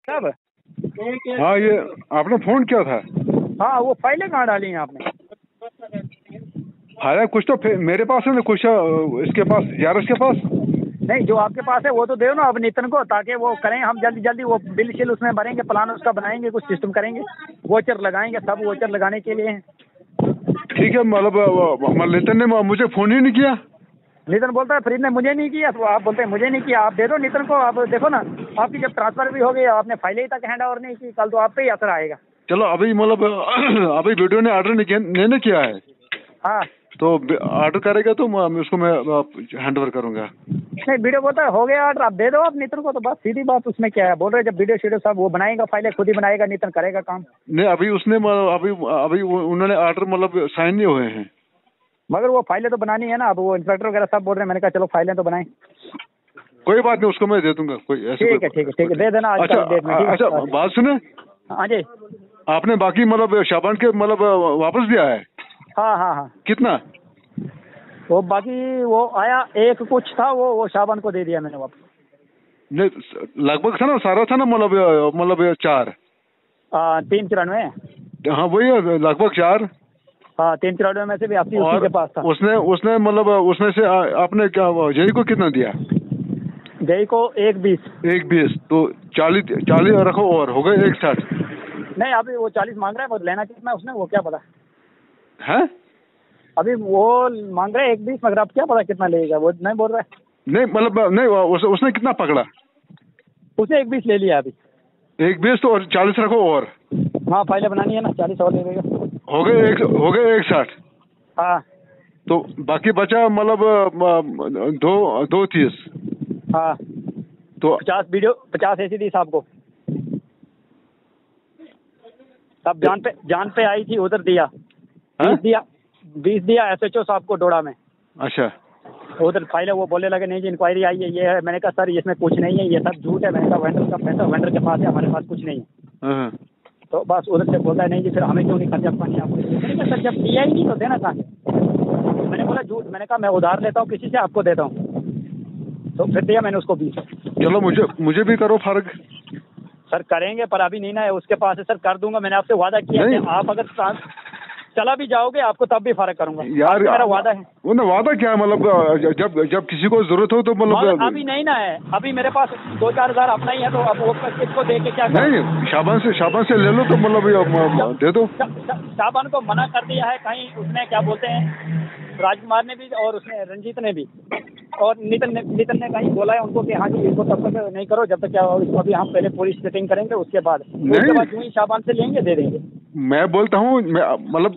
साहब। हाँ, ये आपने फोन किया था। हाँ, वो फाइलें कहाँ डाली हैं आपने? फाइलें कुछ तो मेरे पास है ना, कुछ इसके पास, यारस के पास। नहीं, जो आपके पास है वो तो दो ना अब नितिन को, ताकि वो करें, हम जल्दी जल्दी वो बिल शिल उसमें भरेंगे, प्लान उसका बनाएंगे, कुछ सिस्टम करेंगे, वोचर लगाएंगे, सब वोचर लगाने के लिए हैं। ठीक है, मतलब नितिन ने मुझे फोन ही नहीं किया। नितिन बोलता है फरीद ने मुझे नहीं किया, तो आप बोलते हैं मुझे नहीं किया। आप दे दो नितिन को। आप देखो ना, आपकी जब ट्रांसफर भी हो गई, आपने फाइलें ही तक हैंड ओवर नहीं की, कल तो आप पे ही असर आएगा। चलो अभी मतलब अभी वीडियो ने ऑर्डर नहीं किया है, हाँ, तो ऑर्डर करेगा तो उसको मैं हैंड ओवर करूंगा। नहीं, वीडियो बोलता है हो गया ऑर्डर, आप दे दो आप नितिन को, तो बस सीधी बात। उसमें क्या है, बोल रहे जब वीडियो शीडियो सब वो बनाएगा, फाइलें खुद ही बनाएगा, नितिन करेगा काम। नहीं, अभी उसने अभी उन्होंने ऑर्डर मतलब साइन नहीं हुए हैं, मगर वो फाइलें तो बनानी है ना। अब वो इंस्पेक्टर वगैरह सब बोल रहे हैं, मैंने कहा चलो फाइलें तो बनाएं। कोई बात नहीं, उसको मैं दे दूंगा। कोई ऐसे ठीक है, ठीक है, ठीक है, दे देना आज अच्छा, डेट में। अच्छा, बात सुने। हाँ जी। आपने बाकी मतलब शाबान के मतलब वापस दिया है? हाँ हाँ हाँ, कितना? वो बाकी वो आया एक कुछ था, वो शाबान को दे दिया मैंने वापस। नहीं, लगभग था ना, सारा था ना, मतलब 4। 394। हाँ वही है, लगभग 4। हाँ, 394 में से भी 80 उसी के पास था। उसने मतलब उसमें से आपने क्या जय को कितना दिया? जय को 120। 120 तो 40 रखो, और हो गए 160। नहीं, अभी वो 40 मांग रहा है, वो लेना कितना है उसने, वो क्या पता है। अभी वो मांग रहा है 120, मगर आप क्या पता कितना लेगा, वो नहीं बोल रहा है। नहीं मतलब नहीं, उसने कितना पकड़ा? उसने 120 ले लिया अभी। 120 तो, और 40 रखो, और हाँ, फाइलें बनानी है ना, 40 और ले लेगा। हो गए 160। हाँ तो बाकी बचा मतलब 230। हाँ, तो 50 वीडियो, 50 ऐसी दी साहब को। तब जान पे आई थी, उधर दिया। 20 दिया SHO साहब को डोडा में। अच्छा, उधर फाइल है, वो बोलने लगे नहीं जी इंक्वायरी आई है, ये है। मैंने कहा सर इसमें कुछ नहीं है, ये सब झूठ है। मैंने कहा वेंडर का पैसा वेंडर के पास है, हमारे पास कुछ नहीं है। तो बस उधर से बोलता है नहीं जी, फिर हमें क्यों नहीं खर्चा पानी आपको? मैंने कहा सर जब दिया ही नहीं तो देना कहाँ से? मैंने बोला झूठ। मैंने कहा मैं उधार लेता हूँ किसी से, आपको देता हूँ। तो फिर दिया मैंने उसको 20। चलो मुझे भी करो फर्क। सर करेंगे, पर अभी नहीं ना है उसके पास है। सर कर दूंगा, मैंने आपसे वादा किया कि आप अगर चला भी जाओगे आपको तब भी फर्क करूंगा यार, मेरा वादा है। वो ना वादा क्या है, मतलब जब किसी को जरूरत हो तो मतलब अभी नहीं ना है, अभी मेरे पास 2-4 हज़ार अपना ही है, तो अब वो किसको दे के क्या नहीं, शाबान से ले लो तो मतलब दे दो। शाबान को मना कर दिया है कहीं, उसने क्या बोलते हैं, राजकुमार ने भी और उसने रंजीत ने भी, और नितिन ने कहीं बोला है उनको कि हाँ जी इसको तब तक नहीं करो जब तक क्या अभी हम पहले पूरी सेटिंग करेंगे, उसके बाद जो ही शाबान से लेंगे दे देंगे। मैं बोलता हूँ मतलब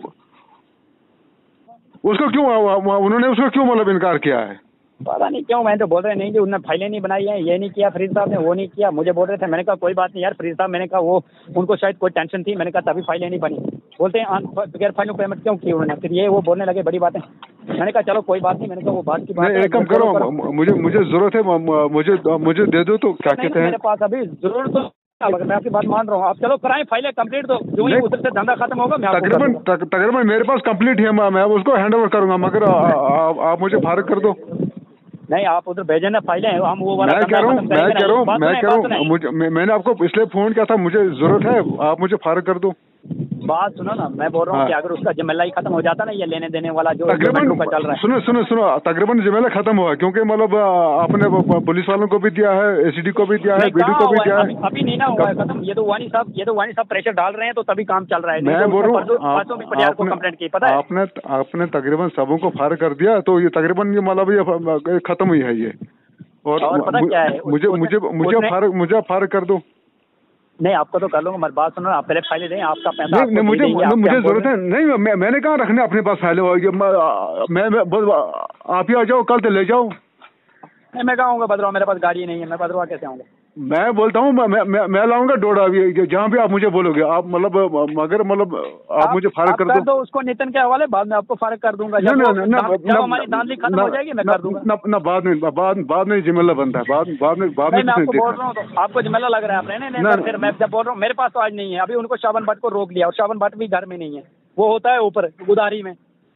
उसको क्यों, उन्होंने उसको क्यों मतलब इनकार किया है? पता नहीं क्यों। मैं तो बोल रहे नहीं जी उन्होंने फाइलें नहीं बनाई है, ये नहीं किया फरीद साहब ने, वो नहीं किया। मुझे बोल रहे थे, मैंने कहा कोई बात नहीं यार फरीद साहब, मैंने कहा वो उनको शायद कोई टेंशन थी, मैंने कहा तभी फाइलें नहीं बनी। बोलते हैं बगैर फाइलों पेमेंट क्यों की उन्होंने? फिर ये वो बोलने लगे बड़ी बातें। मैंने कहा चलो कोई बात नहीं, मैंने कहा वो बात की बात है। एक काम करो, मुझे जरूरत है, मुझे दे दो तो क्या कहते हैं। मेरे पास अभी जरूर तो मैं आपकी बात मान रहा हूँ। आप चलो कराएं फाइलें कंप्लीट, तो जो ही उधर से धंधा खत्म होगा मैं तकरीबन मेरे पास कंप्लीट है, मैं उसको हैंड ओवर करूंगा, मगर आप मुझे फारग कर दो। नहीं, आप उधर भेजें ना फाइलें, हम वो वाला मैं कह रहा हूँ मैंने आपको इसलिए फोन किया था, मुझे जरूरत है, आप मुझे फारग कर दो। बात सुनो ना, मैं बोल रहा हूँ कि अगर उसका जमेला ही खत्म हो जाता ना, ये लेने देने वाला जो तकरीबन चल रहा है। सुनो तकरीबन जमेला खत्म हुआ, क्योंकि मतलब आपने पुलिस वालों को भी दिया है, ACD को भी दिया है, BD को भी दिया है। अभी नहीं ना हुआ है खत्म। ये तो वानी साहब प्रेशर डाल रहे हैं, तो तभी काम चल रहा है। मैं बोल रहा हूँ कंप्लेंट की, पता है आपने तकरीबन सबों को फारग कर दिया, तो ये तकरीबन ये मतलब ये खत्म हुई है ये। और पता क्या है, मुझे फारग कर दो। नहीं, आपको तो कर लूंगा, मत बात सुनो, आप पहले फाइलें दें, आपका पैसा नहीं, मुझे जरूरत है नहीं, मैंने कहाँ रखने अपने पास फाइलें। मैं आप ही आ जाओ, कल तो ले जाओ। नहीं, मैं कहाँ आऊँगा भद्रवाह, मेरे पास गाड़ी नहीं है, मैं भद्रवाह कैसे आऊँगा? मैं बोलता हूँ मैं लाऊंगा डोडा, जहाँ भी आप मुझे बोलोगे आप, मतलब मगर मतलब आप मुझे फारग कर दो। उसको नितिन के हवाले, बाद में आपको फारग कर दूंगा। जब हमारी धांधली खत्म हो जाएगी मैं कर दूंगा ना। बाद में जिम्मेदार बनता है, बाद में मैं आपको बोल रहा हूँ, तो आपको जिम्मेदार लग रहा है नहीं। फिर मैं जब बोल रहा हूँ मेरे पास तो आज नहीं है, अभी उनको शाबान भट्ट को रोक लिया, और शाबान भट्ट भी घर में नहीं है, वो होता है ऊपर गुदारी में।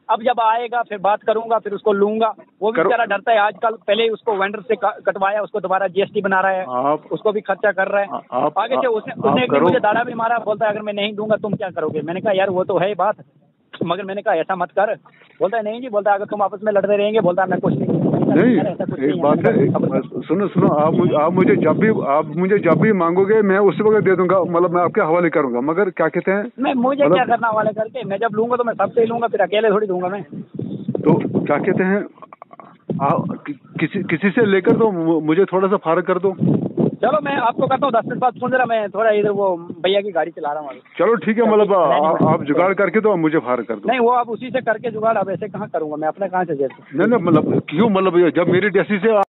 अब जब आएगा फिर बात करूंगा, फिर उसको लूंगा। वो भी बेचारा डरता है आजकल, पहले ही उसको वेंडर से कटवाया, उसको दोबारा GST बना रहा है, उसको भी खर्चा कर रहा है। आगे से उसने एक दिन मुझे दाड़ा भी मारा, बोलता है अगर मैं नहीं दूंगा तुम क्या करोगे। मैंने कहा यार वो तो है बात, मगर मैंने कहा ऐसा मत कर। बोलता है नहीं जी, बोलता है अगर तुम आपस में लड़ते रहेंगे, बोलता है मैं कुछ नहीं। एक बात है, सुनो, आप मुझे जब भी मांगोगे मैं उसी वक्त दे दूंगा, मतलब मैं आपके हवाले करूंगा। मगर क्या कहते हैं, मैं मुझे क्या करना हवाले करके, मैं जब लूंगा तो मैं सबसे ही लूंगा, फिर अकेले थोड़ी दूंगा मैं। तो क्या कहते हैं, किसी से लेकर तो मुझे थोड़ा सा फारग कर दो। चलो मैं आपको करता हूँ 10 मिनट बाद फोन, जरा मैं थोड़ा इधर वो भैया की गाड़ी चला रहा हूँ। चलो ठीक है, मतलब आप जुगाड़ करके तो मुझे फारग कर दो। नहीं वो आप उसी से करके जुगाड़, अब ऐसे कहाँ करूँगा मैं, अपने कहाँ से जेब से। नहीं, मतलब क्यों, मतलब जब मेरी जैसी से